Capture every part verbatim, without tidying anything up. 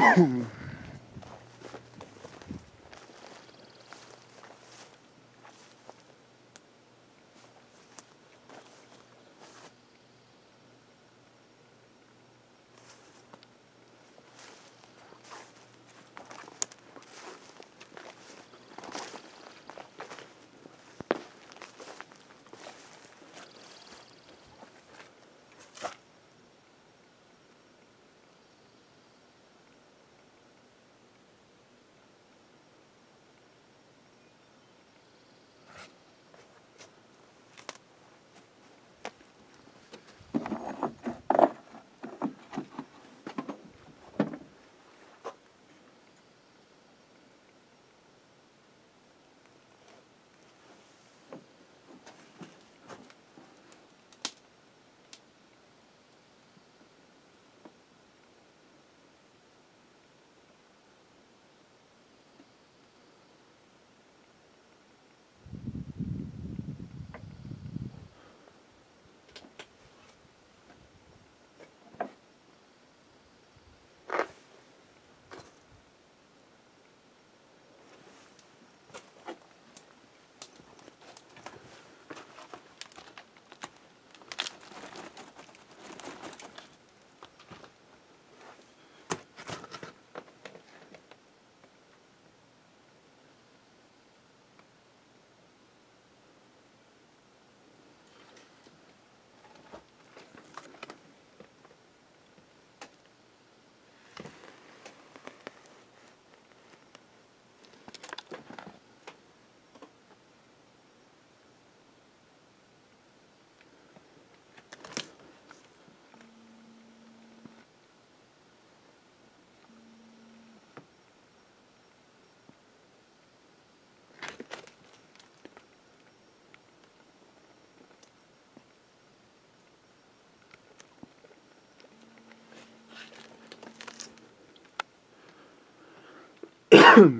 Looks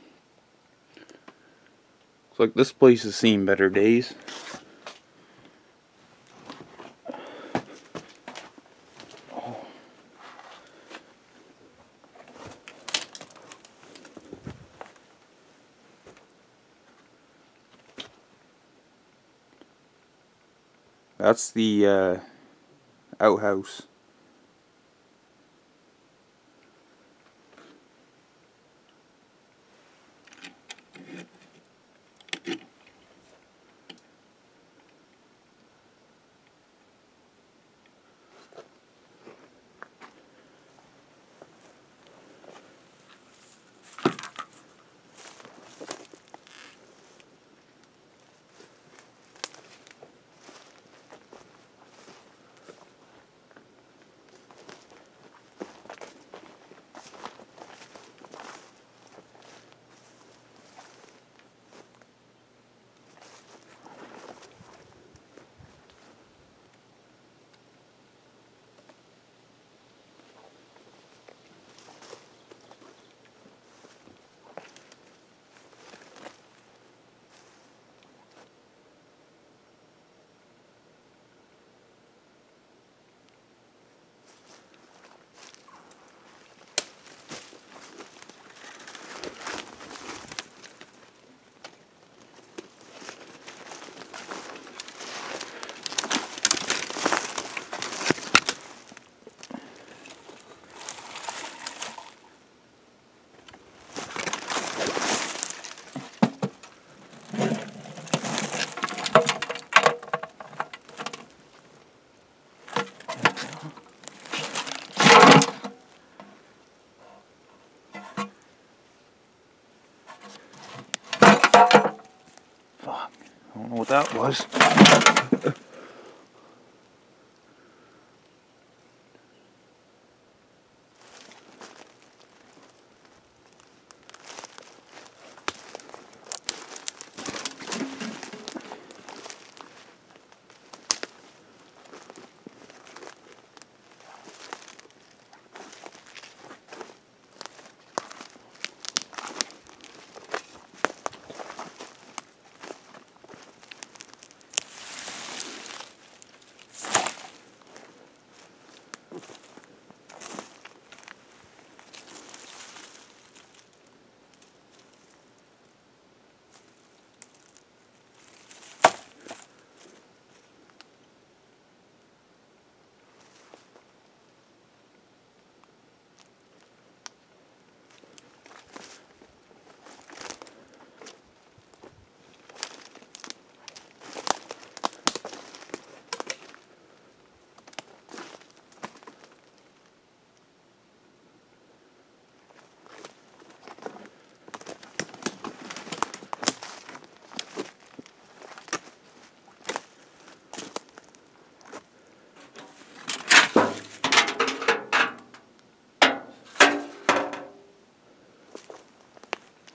like this place has seen better days. That's the uh, outhouse. Fuck, I don't know what that was.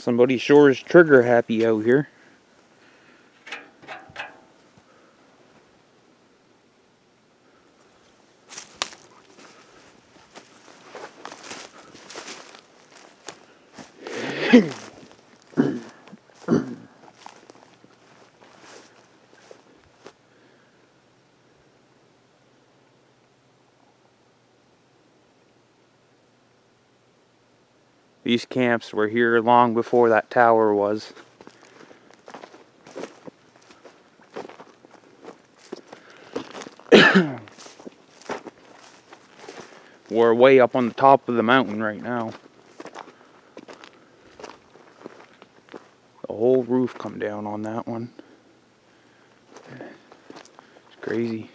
Somebody sure is trigger happy out here. These camps were here long before that tower was. We're way up on the top of the mountain right now. The whole roof come down on that one. It's crazy.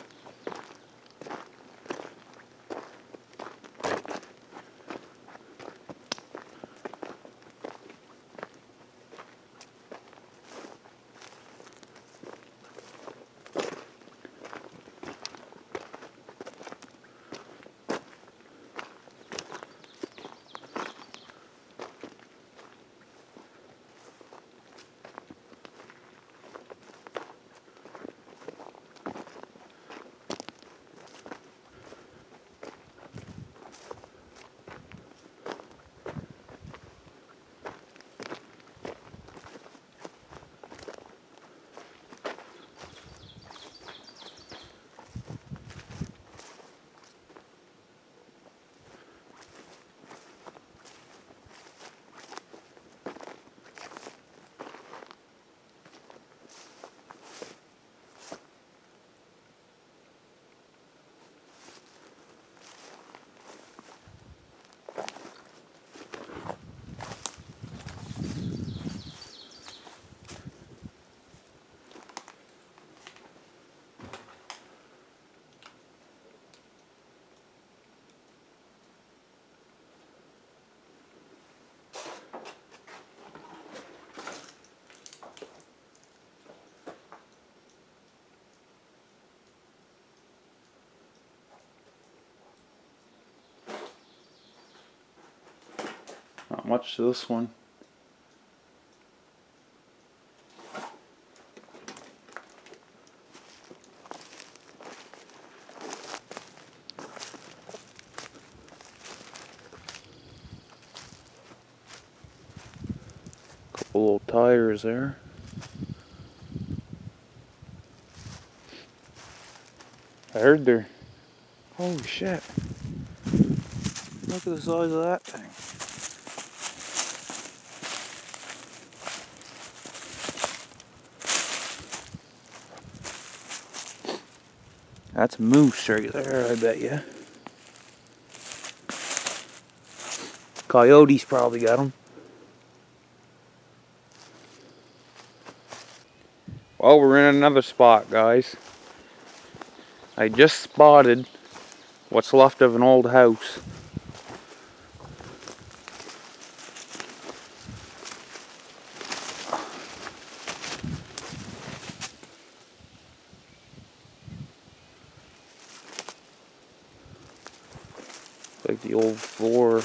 Not much to this one. Couple old tires there. I heard there. Holy shit. Look at the size of that thing. That's moose right there, I bet you. Coyotes probably got them. Well, we're in another spot, guys. I just spotted what's left of an old house. Like the old floor.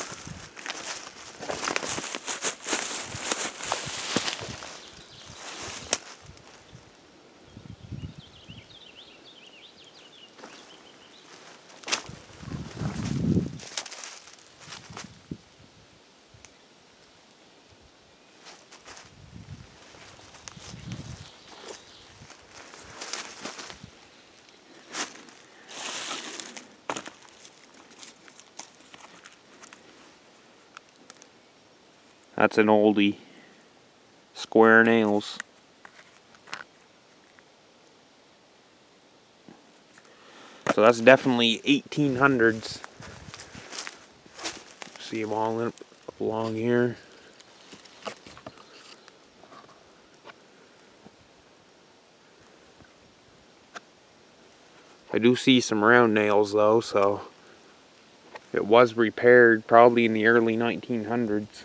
That's an oldie. Square nails. So that's definitely eighteen hundreds. See them all up along here. I do see some round nails though, so it was repaired probably in the early nineteen hundreds.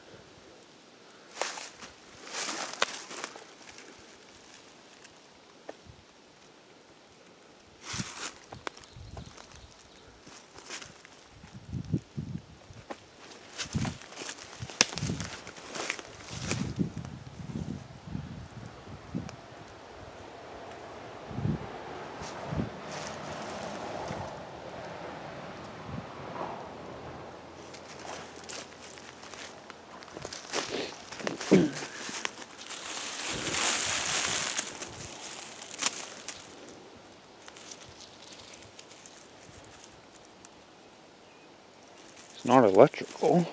not electrical.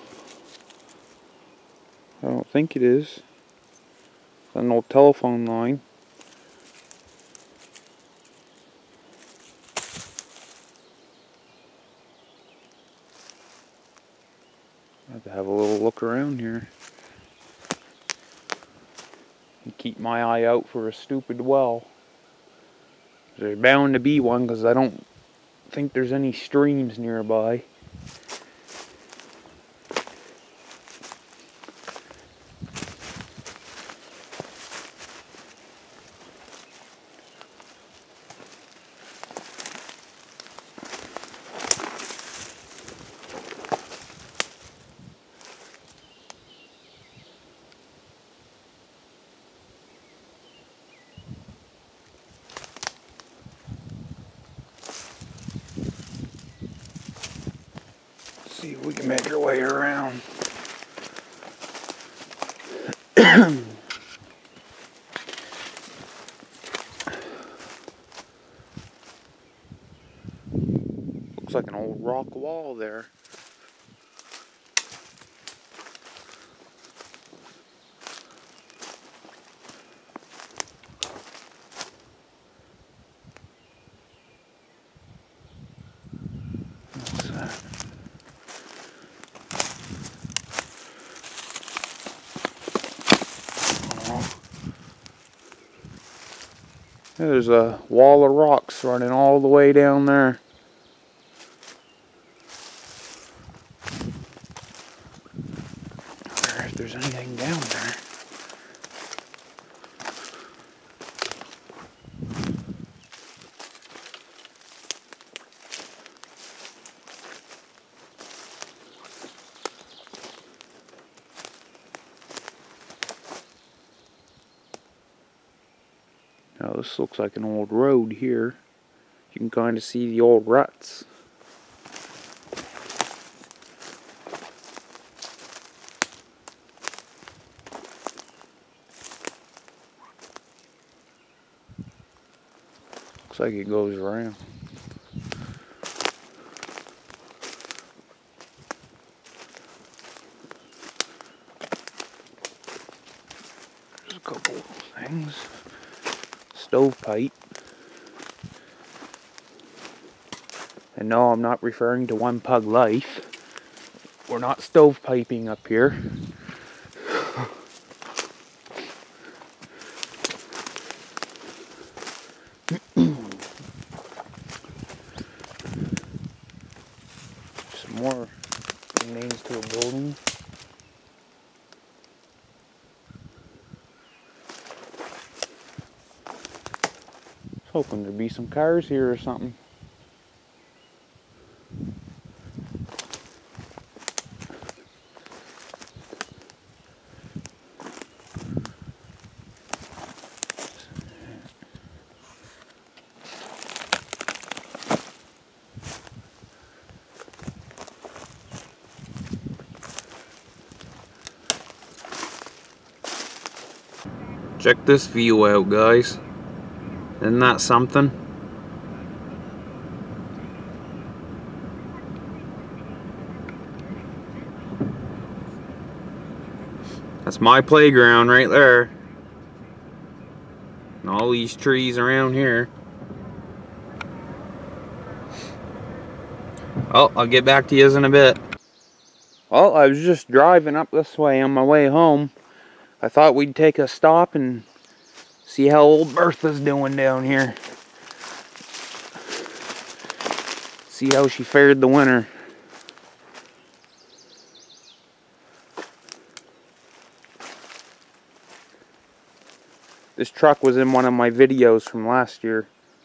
I don't think it is. It's an old telephone line. I have to have a little look around here. And keep my eye out for a stupid well. There's bound to be one because I don't think there's any streams nearby. See if we can make our way around. Looks like an old rock wall there. What's that? There's a wall of rocks running all the way down there. I wonder if there's anything down there. Now this looks like an old road here. You can kind of see the old ruts. Looks like it goes around. There's a couple of things. Stovepipe. And no, I'm not referring to One Pug Life. We're not stovepiping up here. Some more remains to a building. Hoping there'd be some cars here or something. Check this view out, guys. Isn't that something? That's my playground right there. And all these trees around here. Oh, I'll get back to you in a bit. Well, I was just driving up this way on my way home. I thought we'd take a stop and see how old Bertha's doing down here. See how she fared the winter. This truck was in one of my videos from last year.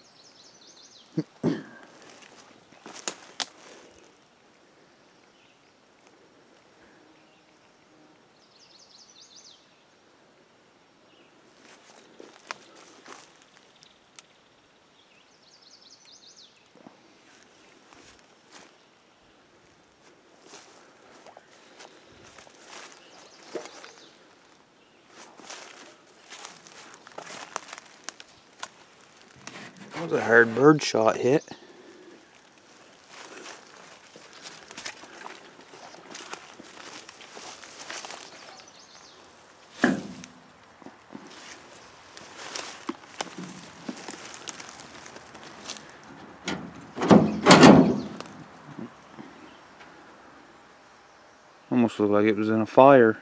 That was a hard bird shot hit. Almost looked like it was in a fire.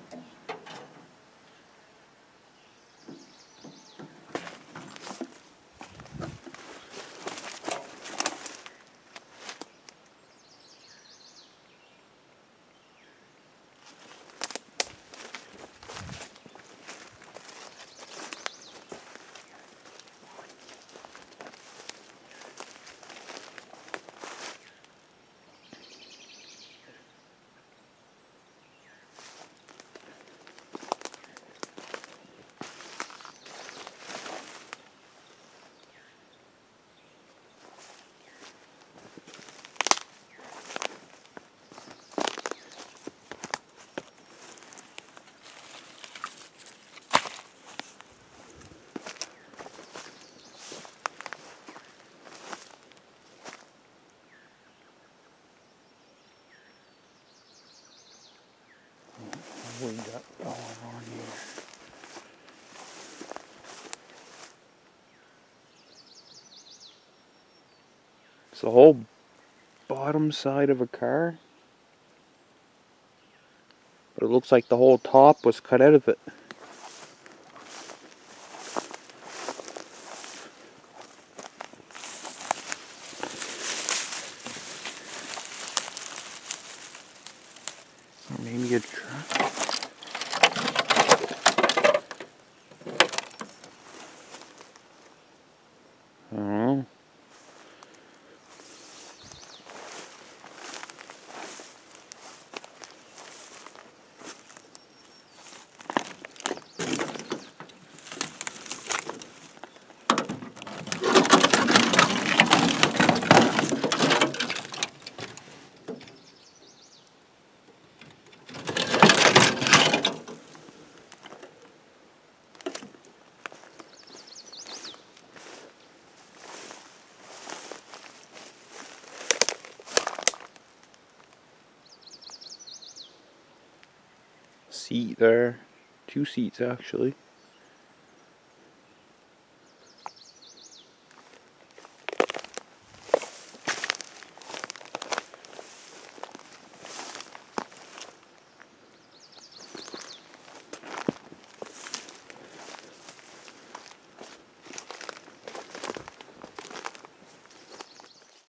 What we got going on here? It's the whole bottom side of a car, but it looks like the whole top was cut out of it. Or maybe a truck. I don't know. Seat there. Two seats actually.